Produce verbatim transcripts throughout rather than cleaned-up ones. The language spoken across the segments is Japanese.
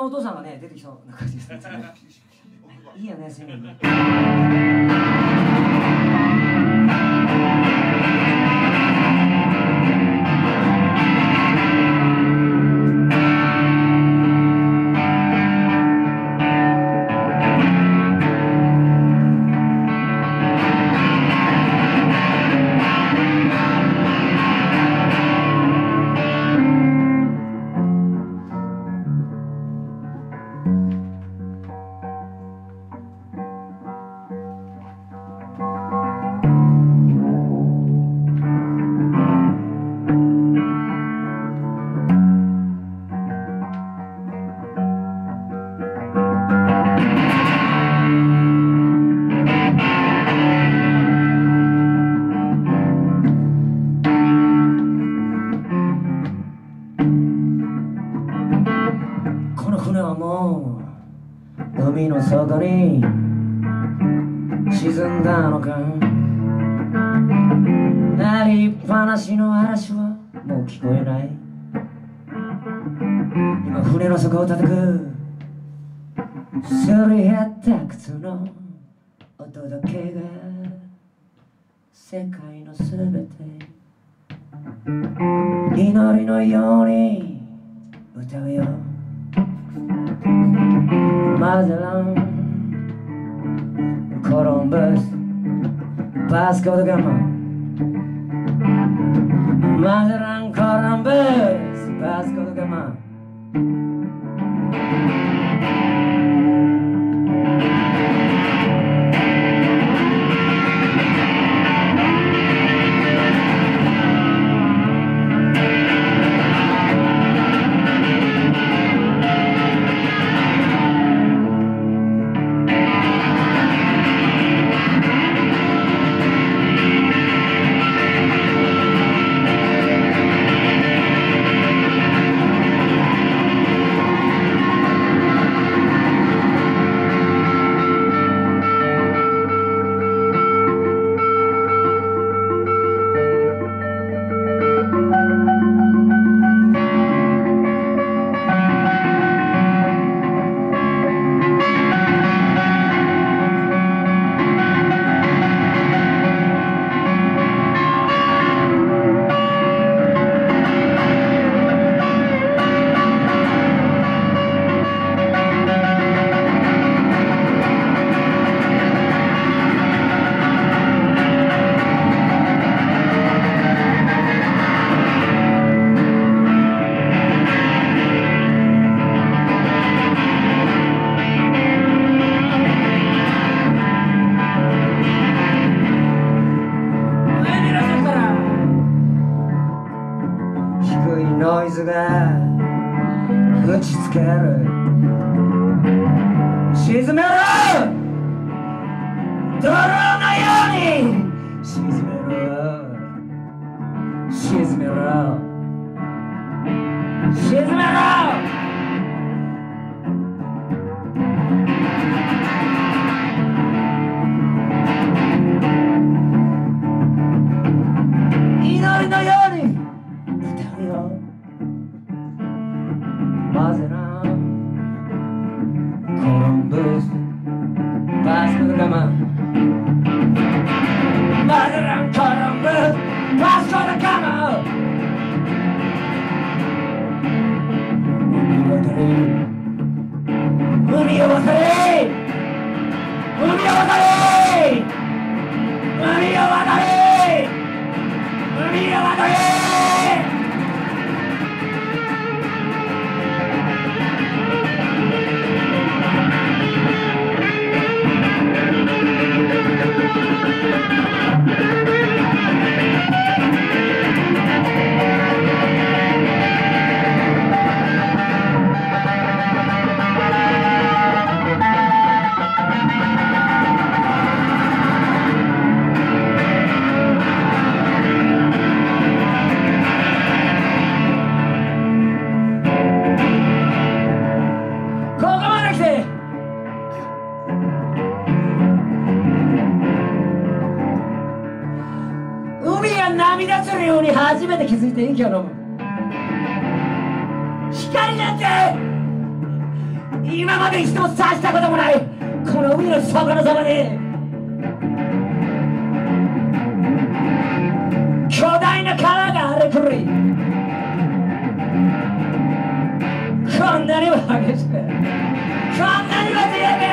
のお父さんがね出てきそうな感じですね。いいよね、そういうのね。海の底に沈んだのか、鳴りっぱなしの嵐はもう聞こえない。今船の底を叩くすり減った靴のお届けが世界のすべて、祈りのように歌うよ。マゼラン、コロンブス、バスコ・ド・ガマ。マゼラン、コロンブス、バスコ・ド・ガマ。ノイズが打ちつける。沈めろ泥のように、沈めろ沈めろ沈めろ。祈りのように歌うよ。マゼラン、コロンブス、バスコ・ド・ガマ。マゼラン、コロンブス、バスコ・ド・ガマ。海を渡れ海を渡れ海を渡れ海を渡れ海を渡れ。涙するように初めて気づいて息を飲む。光なんて今まで一度も察したこともないこの海の底のそばで巨大な川が荒れ狂いこんなにも激しくこんなにも強く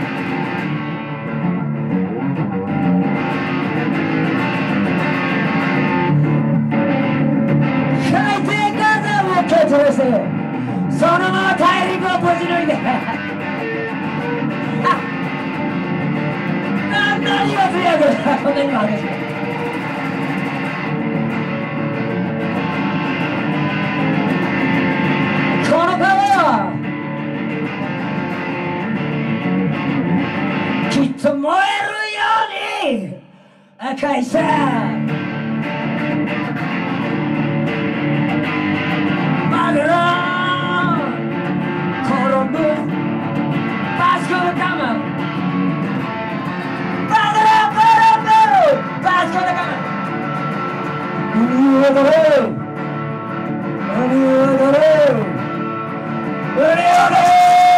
海底火山を蹴飛ばしてそのまま大陸をぶち抜いてこんなにも強くこんなにも激しくこの川はきっと燃えるように赤いさマグロコロンブバスコダガママグロコロンブバスコダガマ海を踊れ海を踊れうれうれ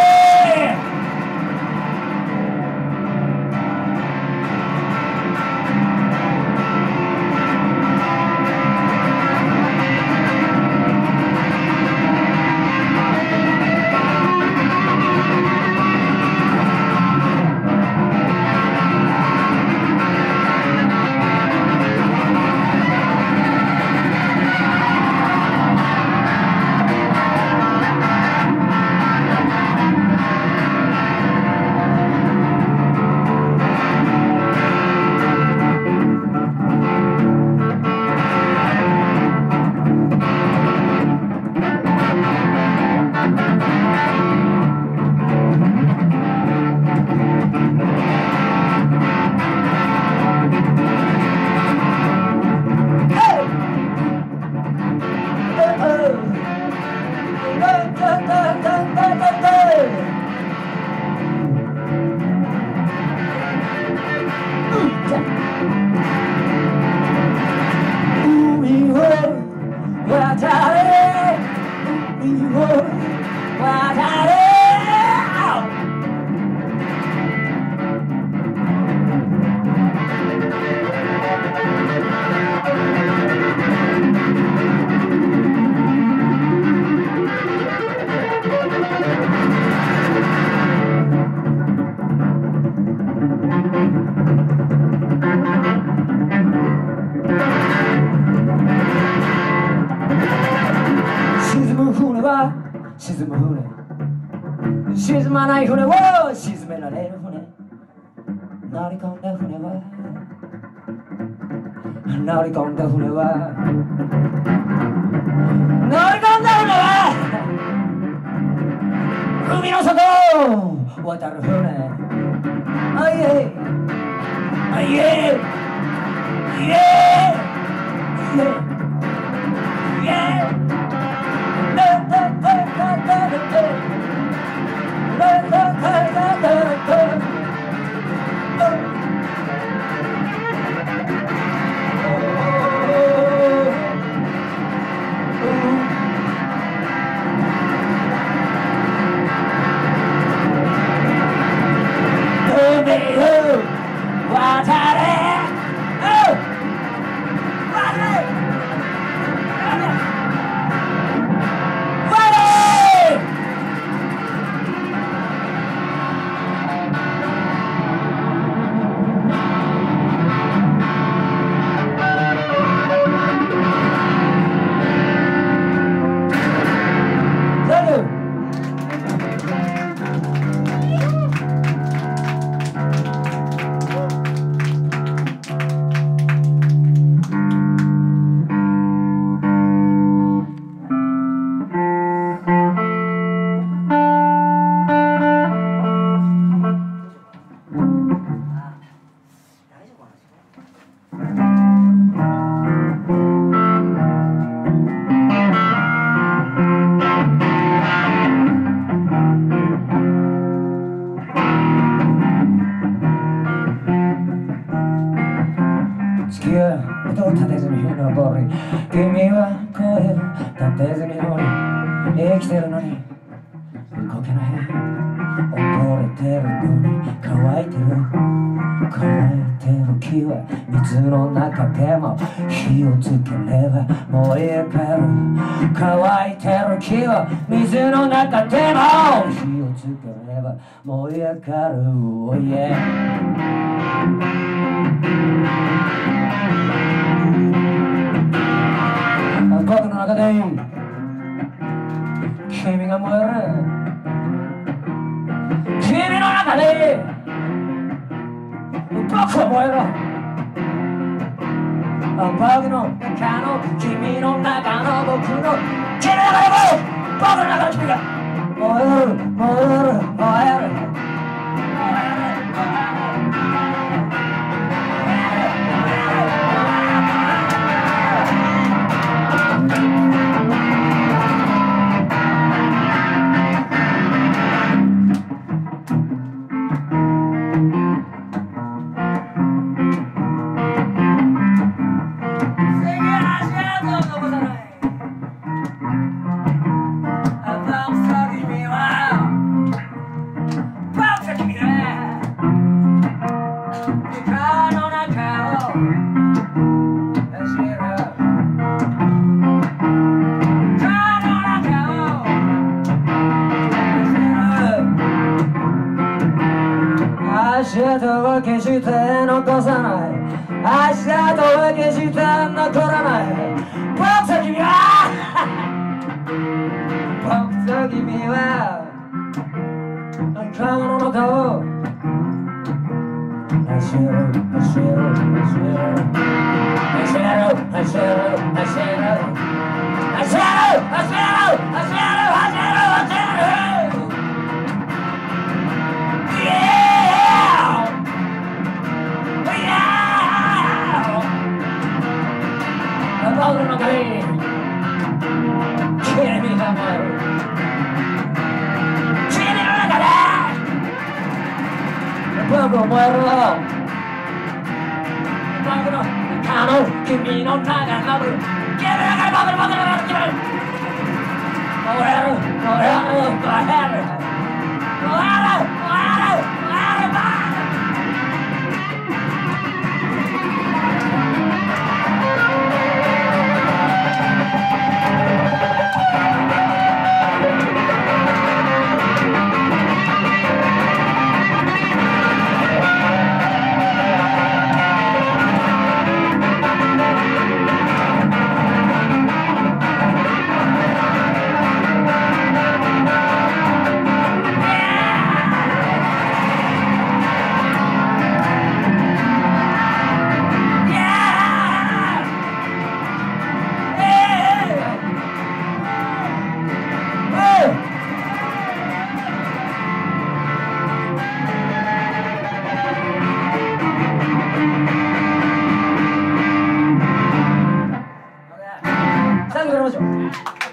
沈む船沈まない船を沈められる船乗り込んだ船は乗り込んだ船は乗り込んだ船は海の底を渡る船あいえあいえいえいえいえ音を立てずに登り君は声を立てずに乗り生きてるのに動けないてるのに乾いてる乾いてる木は水の中でも火をつければ燃えかる乾いてる木は水の中でも火をつければ燃えかる、oh yeah。僕の中で君が燃える君の中で僕は燃える僕の中の君の中の僕の君の中で僕の中の君が燃える燃える燃える足跡は決して残さない足跡は決して残らない僕と君は僕と君は仲間の中を走る走る走る走る走る走る走る走る走る走る走る僕の中に君が燃える君の中で僕は燃える僕の中の君の中の君の中で僕の僕の中で燃える燃える燃える燃える燃える最後にやりましょう。